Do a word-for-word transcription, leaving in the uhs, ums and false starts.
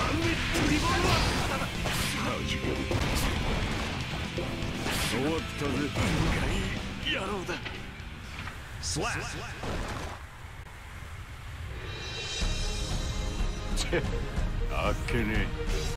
終わったぜ。いい野郎だ。スラッ。チェッ、あっけねえ。